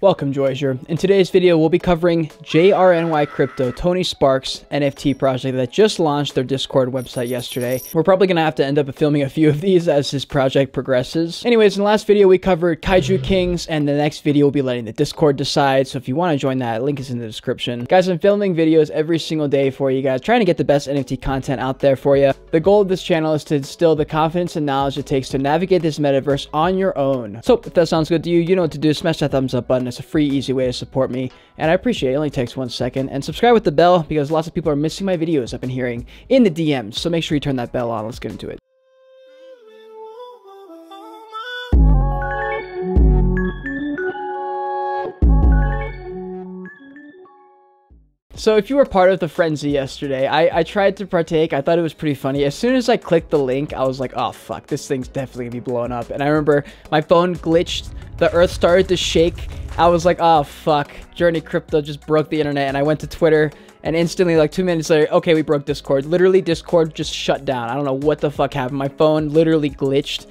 Welcome, Joyzer. In today's video, we'll be covering JRNY Crypto, Tony Sparks NFT project that just launched their Discord website yesterday. We're probably going to have to end up filming a few of these as his project progresses. Anyways, in the last video, we covered Kaiju Kings, and the next video will be letting the Discord decide. So if you want to join that, link is in the description. Guys, I'm filming videos every single day for you guys, trying to get the best NFT content out there for you. The goal of this channel is to instill the confidence and knowledge it takes to navigate this metaverse on your own. So if that sounds good to you, you know what to do. Smash that thumbs up button. It's a free, easy way to support me, and I appreciate it. It only takes 1 second. And subscribe with the bell, because lots of people are missing my videos I've been hearing in the DMs. So make sure you turn that bell on. Let's get into it. So if you were part of the frenzy yesterday, I tried to partake. I thought it was pretty funny. As soon as I clicked the link, I was like, oh fuck, this thing's definitely gonna be blowing up. And I remember my phone glitched, the earth started to shake. I was like, oh fuck, Journey Crypto just broke the internet. And I went to Twitter, and instantly, like 2 minutes later, okay, we broke Discord. Literally, Discord just shut down. I don't know what the fuck happened. My phone literally glitched.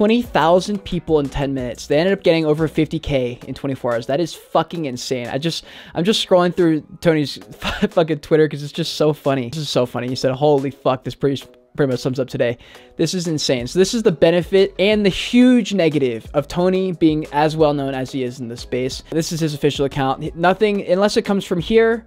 20,000 people in 10 minutes. They ended up getting over 50K in 24 hours. That is fucking insane. I'm just scrolling through Tony's fucking Twitter because it's just so funny. This is so funny. He said, holy fuck, this pretty much sums up today. This is insane. So this is the benefit and the huge negative of Tony being as well known as he is in the space. This is his official account. Nothing, unless it comes from here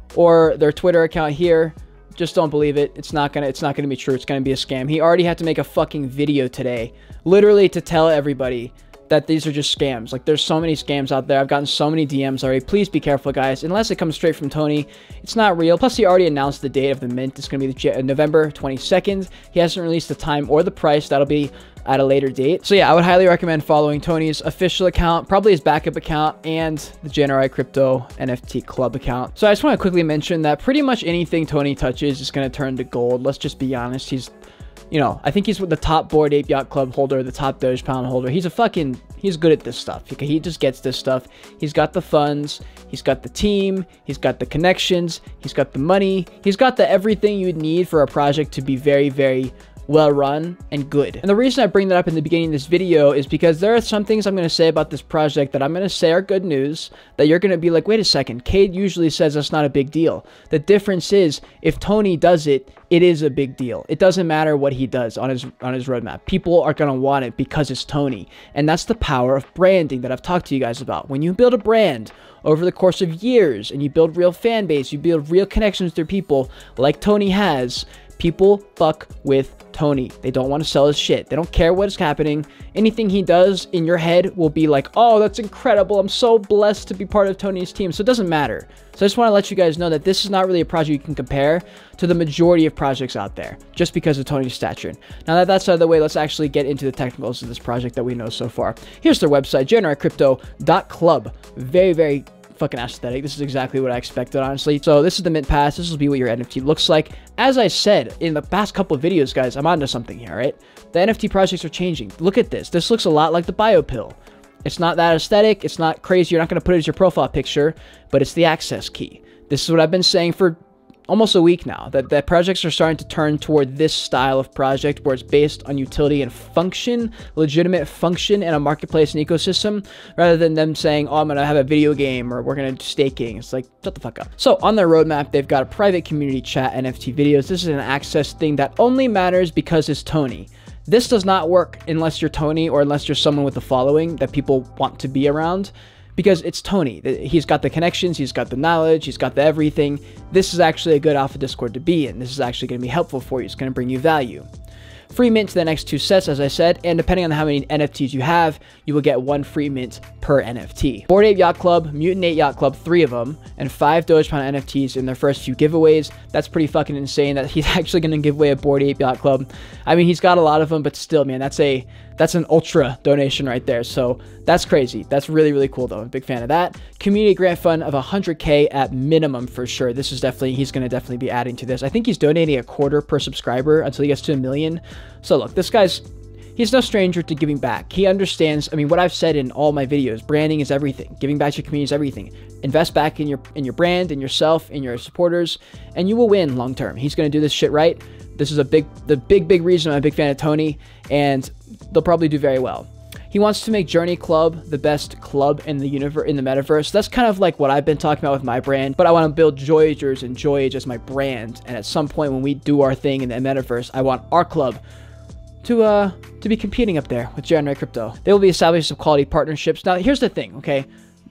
or their Twitter account here, just don't believe it. It's not gonna be true. It's gonna be a scam. He already had to make a fucking video today, literally to tell everybody that these are just scams. Like, there's so many scams out there. I've gotten so many DMs already. Please be careful, guys. Unless it comes straight from Tony, it's not real. Plus, he already announced the date of the mint. It's going to be November 22nd. He hasn't released the time or the price. That'll be at a later date. So yeah, I would highly recommend following Tony's official account, probably his backup account, and the JRNY Crypto NFT Club account. So I just want to quickly mention that pretty much anything Tony touches is going to turn to gold. Let's just be honest. He's, you know, I think he's the top Bored Ape Yacht Club holder, the top Dogepound holder. He's good at this stuff. He just gets this stuff. He's got the funds, he's got the team, he's got the connections, he's got the money, he's got the everything you'd need for a project to be very, very well run and good. And the reason I bring that up in the beginning of this video is because there are some things I'm going to say about this project that I'm going to say are good news that you're going to be like, wait a second, Cade usually says that's not a big deal. The difference is, if Tony does it, it is a big deal. It doesn't matter what he does on his roadmap. People are going to want it because it's Tony. And that's the power of branding that I've talked to you guys about. When you build a brand over the course of years and you build real fan base, you build real connections through people like Tony has, people fuck with Tony. They don't want to sell his shit. They don't care what is happening. Anything he does in your head will be like, oh, that's incredible. I'm so blessed to be part of Tony's team. So it doesn't matter. So I just want to let you guys know that this is not really a project you can compare to the majority of projects out there, just because of Tony's stature. Now that that's out of the way, let's actually get into the technicals of this project that we know so far. Here's their website, JRNYcrypto.club. Very, very fucking aesthetic. This is exactly what I expected, honestly. So this is the mint pass. This will be what your NFT looks like. As I said in the past couple of videos, guys, I'm onto something here, right? The NFT projects are changing. Look at this. This looks a lot like the BioPill. It's not that aesthetic. It's not crazy. You're not going to put it as your profile picture, but it's the access key. This is what I've been saying for almost a week now, that projects are starting to turn toward this style of project where it's based on utility and function, legitimate function in a marketplace and ecosystem, rather than them saying, oh, I'm going to have a video game or we're going to do staking. It's like, shut the fuck up. So on their roadmap, they've got a private community chat, NFT videos. This is an access thing that only matters because it's Tony. This does not work unless you're Tony or unless you're someone with a following that people want to be around. Because it's Tony. He's got the connections, he's got the knowledge, he's got the everything. This is actually a good alpha Discord to be in. This is actually going to be helpful for you. It's going to bring you value. Free mint to the next 2 sets, as I said, and depending on how many NFTs you have, you will get 1 free mint per NFT. Bored Ape Yacht Club, Mutant Ape Yacht Club, 3 of them, and 5 Dogepound NFTs in their first few giveaways. That's pretty fucking insane that he's actually going to give away a Bored Ape Yacht Club. I mean, he's got a lot of them, but still, man, that's an ultra donation right there. So that's crazy. That's really, really cool, though. I'm a big fan of that. Community grant fund of 100K at minimum for sure. This is definitely, he's going to definitely be adding to this. I think he's donating a quarter per subscriber until he gets to 1 million. So look, this guy's, he's no stranger to giving back. He understands, I mean, what I've said in all my videos, branding is everything. Giving back to your community is everything. Invest back in your brand, in yourself, in your supporters, and you will win long term. He's going to do this shit right. This is the big reason I'm a big fan of Tony, and they'll probably do very well. He wants to make Journey Club the best club in the universe, in the metaverse. That's kind of like what I've been talking about with my brand, but I want to build Joyagers and Joyage as my brand. And at some point when we do our thing in the metaverse, I want our club to be competing up there with January Crypto. They will be establishing some quality partnerships. Now, here's the thing, okay?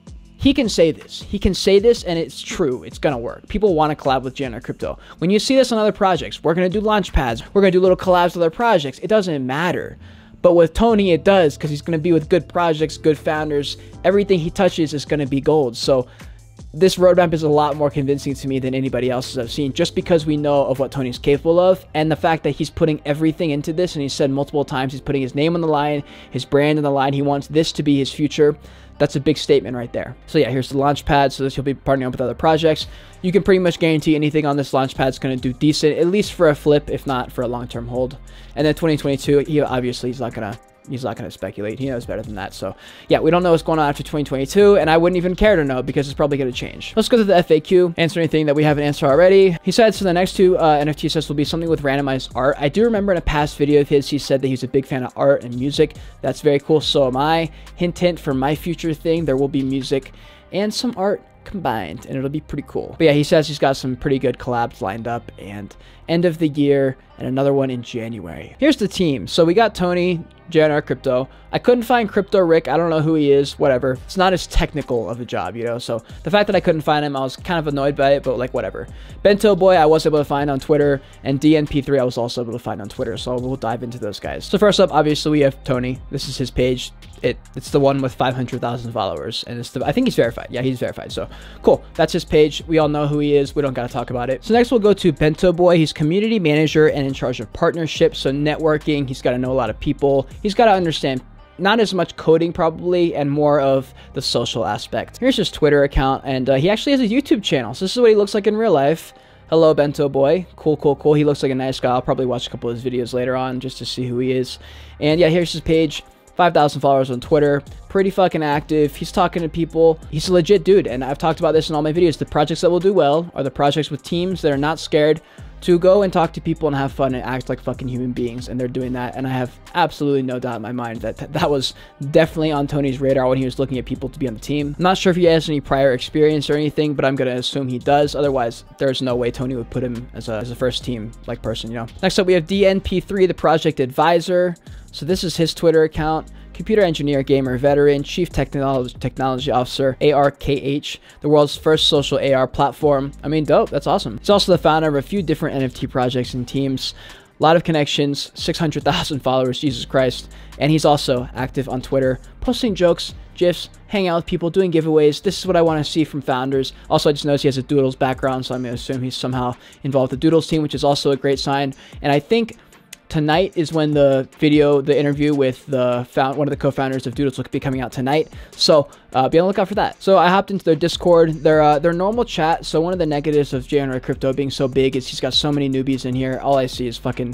He can say this. He can say this, and it's true. It's going to work. People want to collab with January Crypto. When you see this on other projects, we're going to do launch pads. We're going to do little collabs with other projects. It doesn't matter. But with Tony, it does, because he's going to be with good projects, good founders. Everything he touches is going to be gold. So this roadmap is a lot more convincing to me than anybody else's I've seen, just because we know of what Tony's capable of, and the fact that he's putting everything into this, and he said multiple times he's putting his name on the line, his brand on the line. He wants this to be his future. That's a big statement right there. So yeah, here's the launch pad. So this, he'll be partnering up with other projects. You can pretty much guarantee anything on this launch pad is going to do decent, at least for a flip, if not for a long-term hold. And then 2022, he's not gonna speculate. He knows better than that. So yeah, we don't know what's going on after 2022, and I wouldn't even care to know, because it's probably going to change. Let's go to the FAQ, answer anything that we haven't answered already. He said, so the next two NFT sets will be something with randomized art. I do remember in a past video of his, he said that he was a big fan of art and music. That's very cool. So am I. Hint, hint, for my future thing, there will be music and some art combined, and it'll be pretty cool. But yeah, he says he's got some pretty good collabs lined up, and end of the year, and another one in January. Here's the team. So we got Tony, JNR Crypto. I couldn't find Crypto Rick. I don't know who he is, whatever. It's not as technical of a job, you know? So the fact that I couldn't find him, I was kind of annoyed by it, but like, whatever. Bento Boy, I was able to find on Twitter, and DNP3, I was also able to find on Twitter. So we'll dive into those guys. So first up, obviously, we have Tony. This is his page. It's the one with 500,000 followers, and I think he's verified. Yeah, he's verified. So cool. That's his page. We all know who he is. We don't got to talk about it. So next we'll go to Bento Boy. He's community manager and in charge of partnerships. So networking, he's got to know a lot of people. He's got to understand not as much coding probably, and more of the social aspect. Here's his Twitter account, and he actually has a YouTube channel. So this is what he looks like in real life. Hello, Bento Boy. Cool, cool, cool. He looks like a nice guy. I'll probably watch a couple of his videos later on just to see who he is. And yeah, here's his page. 5,000 followers on Twitter, pretty fucking active. He's talking to people. He's a legit dude, and I've talked about this in all my videos. The projects that will do well are the projects with teams that are not scared to go and talk to people and have fun and act like fucking human beings, and they're doing that. And I have absolutely no doubt in my mind that that was definitely on Tony's radar when he was looking at people to be on the team. I'm not sure if he has any prior experience or anything, but I'm gonna assume he does. Otherwise, there's no way Tony would put him as a first team like person, you know. Next up, we have DNP3, the project advisor. So this is his Twitter account. Computer engineer, gamer, veteran, chief technology officer, ARKH, the world's first social AR platform. I mean, dope. That's awesome. He's also the founder of a few different NFT projects and teams. A lot of connections, 600,000 followers, Jesus Christ. And he's also active on Twitter, posting jokes, GIFs, hanging out with people, doing giveaways. This is what I want to see from founders. Also, I just noticed he has a Doodles background, so I'm going to assume he's somehow involved with the Doodles team, which is also a great sign. And I think tonight is when the interview with one of the co-founders of Doodles will be coming out tonight. So be on the lookout for that. So I hopped into their Discord, their normal chat. So one of the negatives of January Crypto being so big is he's got so many newbies in here. All I see is fucking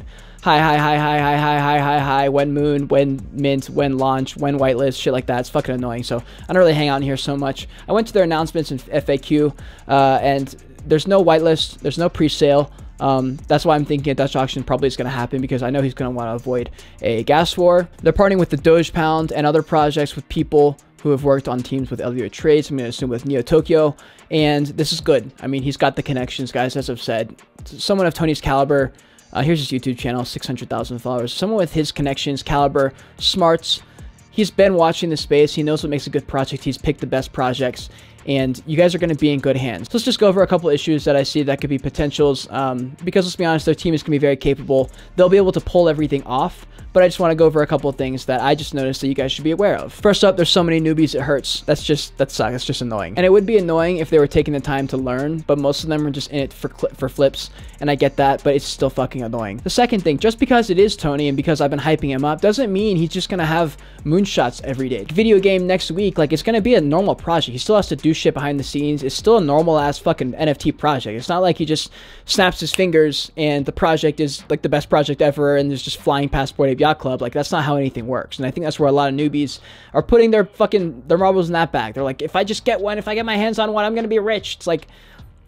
hi, when moon, when mint, when launch, when whitelist, shit like that. It's fucking annoying. So I don't really hang out in here so much. I went to their announcements in FAQ, and there's no whitelist, there's no pre-sale. That's why I'm thinking a Dutch auction probably is going to happen, because I know he's going to want to avoid a gas war. They're partnering with the Doge Pound and other projects with people who have worked on teams with Elliott Trades. I'm going to assume with Neo Tokyo, and this is good. I mean, he's got the connections, guys, as I've said. Someone of Tony's caliber. Here's his YouTube channel, 600,000 followers. Someone with his connections, caliber, smarts. He's been watching the space. He knows what makes a good project. He's picked the best projects, and you guys are going to be in good hands. So let's just go over a couple issues that I see that could be potentials, because let's be honest, their team is going to be very capable. They'll be able to pull everything off, but I just want to go over a couple of things that I just noticed that you guys should be aware of. First up, there's so many newbies, it hurts. That sucks. That's just annoying. And it would be annoying if they were taking the time to learn, but most of them are just in it for flips, and I get that, but it's still fucking annoying. The second thing, just because it is Tony and because I've been hyping him up, doesn't mean he's just going to have moonshots every day. Video game next week, like, it's going to be a normal project. He still has to do shit behind the scenes. It's still a normal ass fucking NFT project. It's not like he just snaps his fingers and the project is like the best project ever and there's just flying past Bored Ape Yacht Club. Like, that's not how anything works. And I think that's where a lot of newbies are putting their marbles in that bag. They're like, if I just get one, if I get my hands on one, I'm going to be rich. It's like,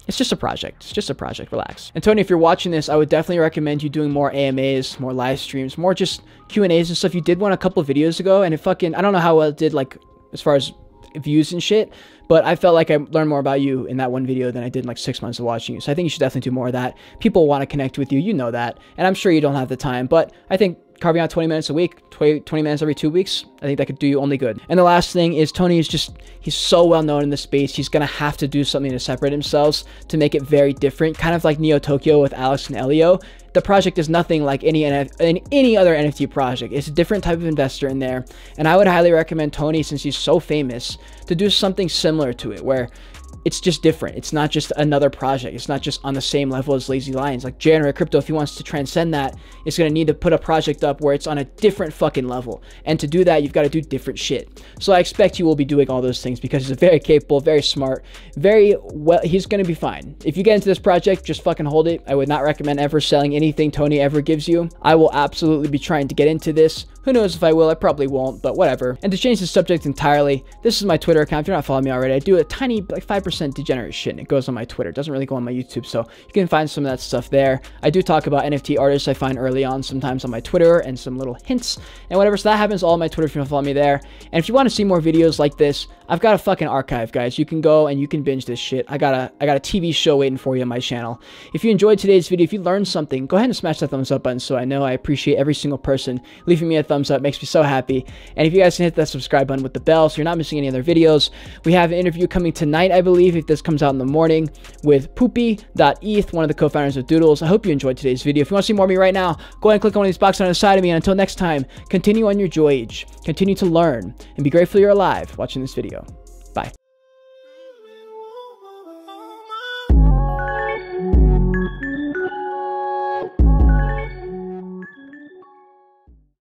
It's just a project. It's just a project. Relax. And Tony, if you're watching this, I would definitely recommend you doing more AMAs, more live streams, more just Q&As and stuff. You did one a couple of videos ago, and I don't know how well it did, like, as far as views and shit, but I felt like I learned more about you in that one video than I did in like 6 months of watching you. So I think you should definitely do more of that. People want to connect with you. You know that. And I'm sure you don't have the time, but I think carving out 20 minutes a week, 20 minutes every 2 weeks, I think that could do you only good. And the last thing is Tony is just, he's so well known in the space. He's going to have to do something to separate himself to make it very different. Kind of like Neo Tokyo with Alex and Elio. The project is nothing like any other NFT project. It's a different type of investor in there. And I would highly recommend Tony, since he's so famous, to do something similar to it, where it's just different. It's not just another project. It's not just on the same level as Lazy Lions. Like January Crypto, if he wants to transcend that, it's going to need to put a project up where it's on a different fucking level. And to do that, you've got to do different shit. So I expect he will be doing all those things because he's very capable, very smart, very well. He's going to be fine. If you get into this project, just fucking hold it. I would not recommend ever selling anything Tony ever gives you. I will absolutely be trying to get into this. Who knows if I will? I probably won't, but whatever. And to change the subject entirely, this is my Twitter account. If you're not following me already, I do a tiny, like 5% degenerate shit, and it goes on my Twitter. It doesn't really go on my YouTube, so you can find some of that stuff there. I do talk about NFT artists I find early on sometimes on my Twitter, and some little hints and whatever. So that happens all on my Twitter if you want to follow me there. And if you want to see more videos like this, I've got a fucking archive, guys. You can go and you can binge this shit. I got a TV show waiting for you on my channel. If you enjoyed today's video, if you learned something, go ahead and smash that thumbs up button so I know. I appreciate every single person leaving me a thumbs up. Makes me so happy. And if you guys can hit that subscribe button with the bell so you're not missing any other videos. We have an interview coming tonight, I believe, if this comes out in the morning, with Poopy.eth, one of the co-founders of Doodles. I hope you enjoyed today's video. If you want to see more of me right now, go ahead and click on one of these boxes on the side of me. And until next time, continue on your voyage, continue to learn, and be grateful you're alive watching this video.